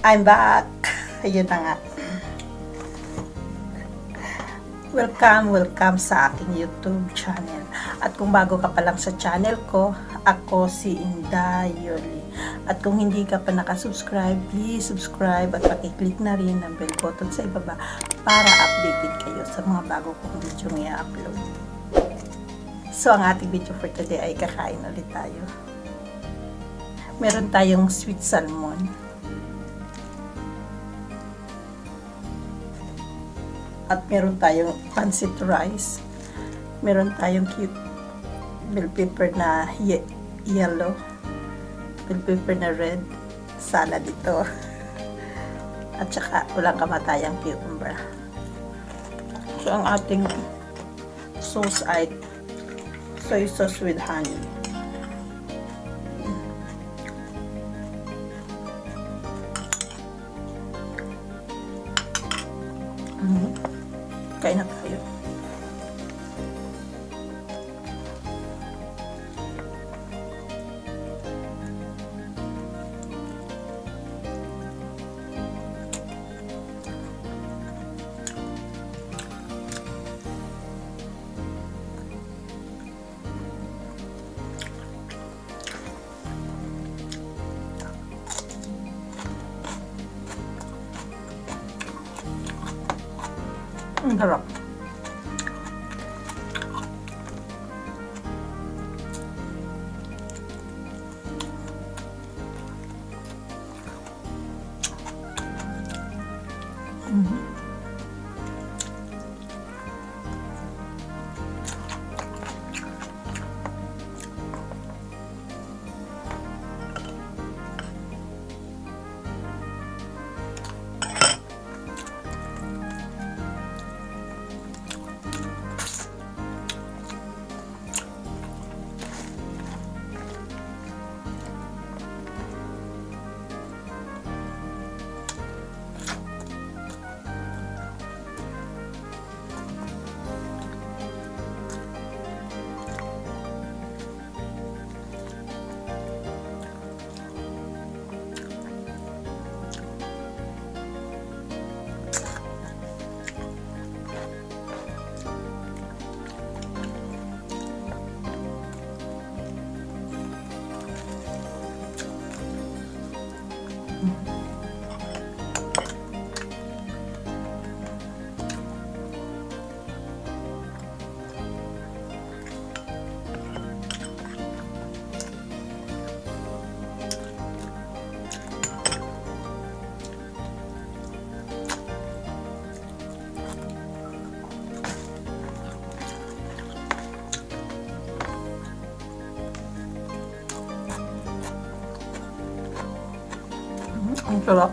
I'm back. Ayun na nga. Welcome sa aking YouTube channel. At kung bago ka pa lang sa channel ko, ako si Inday Yoli. At kung hindi ka pa nakasubscribe, please subscribe at pakiclick na rin ang bell button sa ibaba para updated kayo sa mga bago kong video i-upload. So, ang ating video for today ay kakain ulit tayo. Meron tayong sweet salmon. At meron tayong pancit rice. Meron tayong cute bell pepper na yellow. Bell pepper na red. Salad ito. At saka walang kamatayang cucumber. So, ang ating sauce ay soy sauce with honey. Kain na tayo. Ang harap. Ang sarap.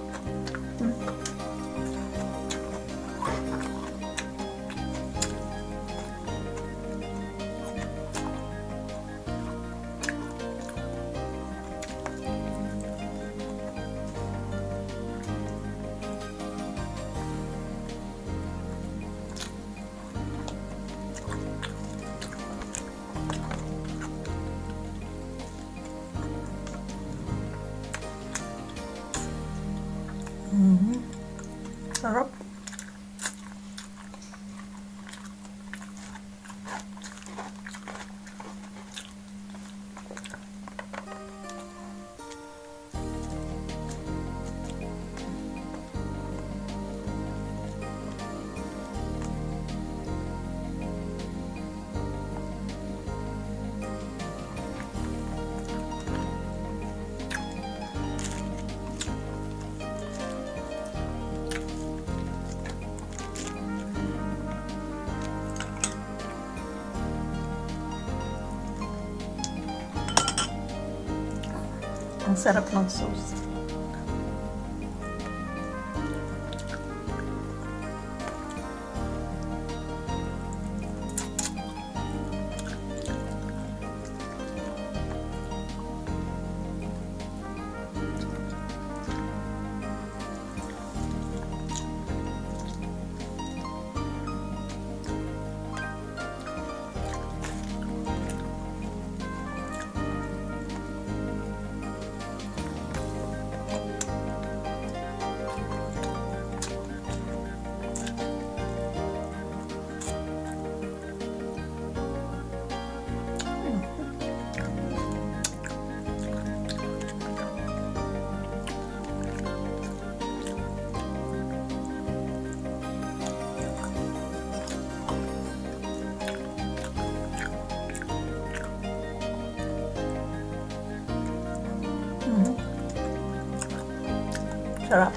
Sarap. Ang sarap ng sauce. Sarap.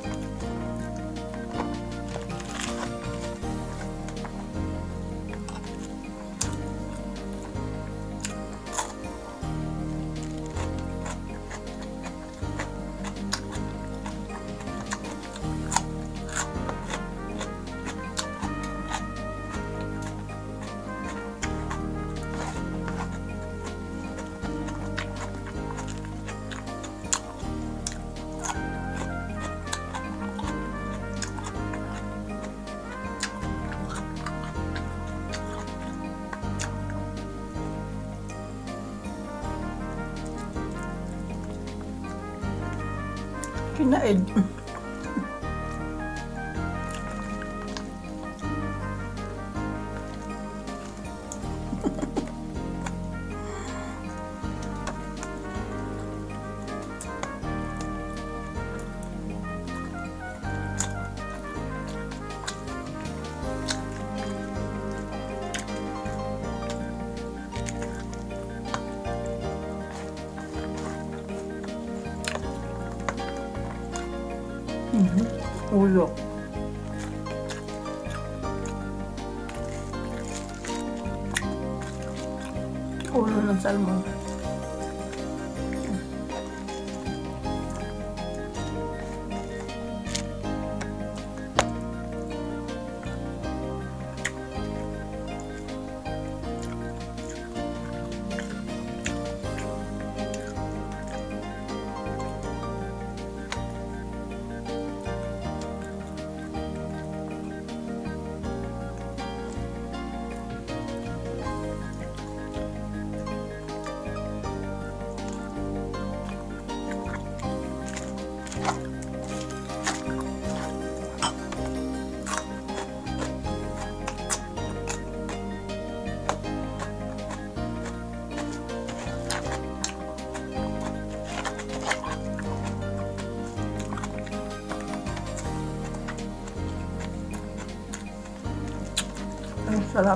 Kinaid. Ulo. Ulo ng salmon. Ang sarap.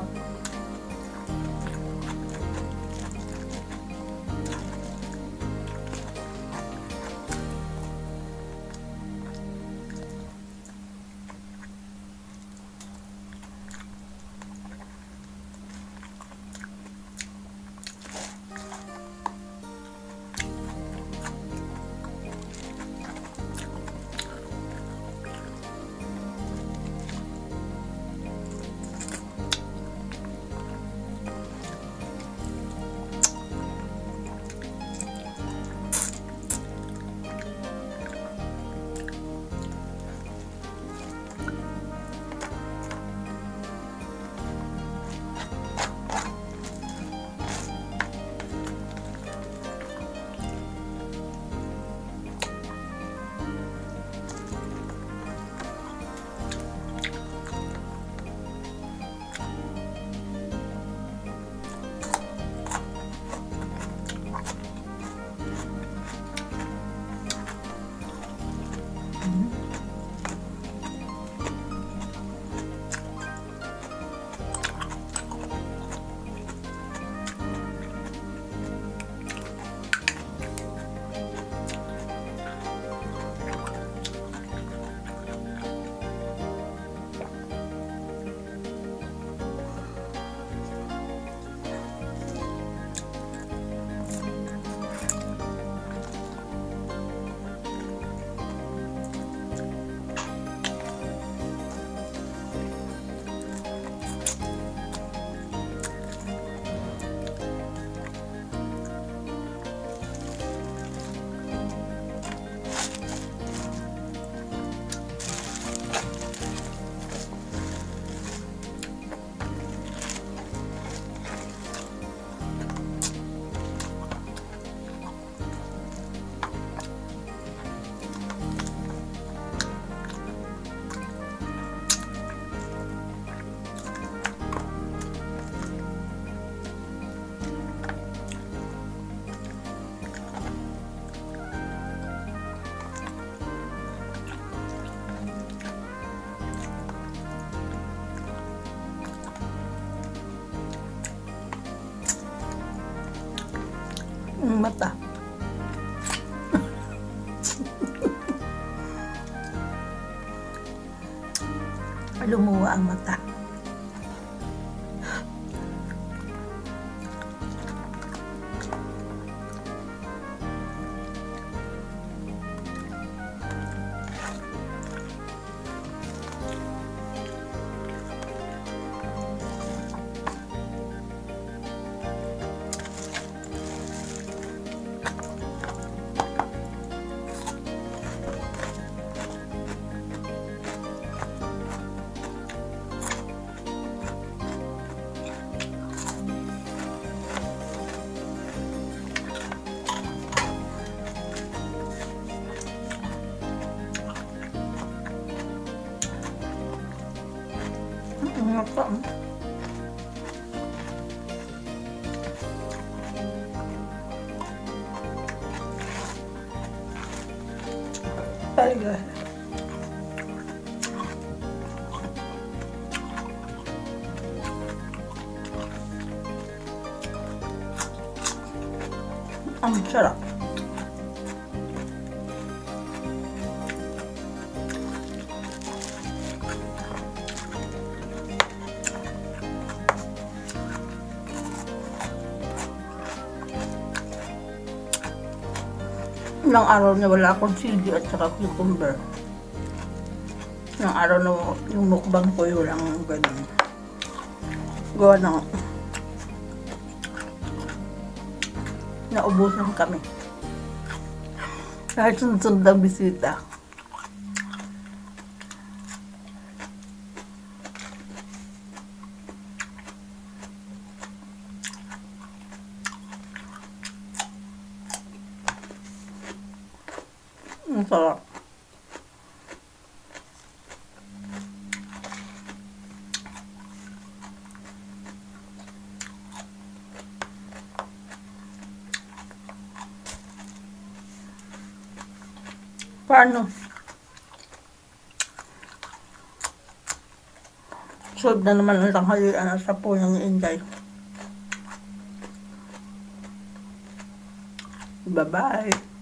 lumuwa ang mata. Apa? Talaga. Ang sarap. Ilang araw na wala akong sili at saka cucumber. Ilang araw na yung mukbang ko yung lang ganun. Gawa na naubusan kami. Kahit sunod na bisita. Ang sarap. Paano? Solve na naman ang tanghalian sa po ng Inday. Bye-bye.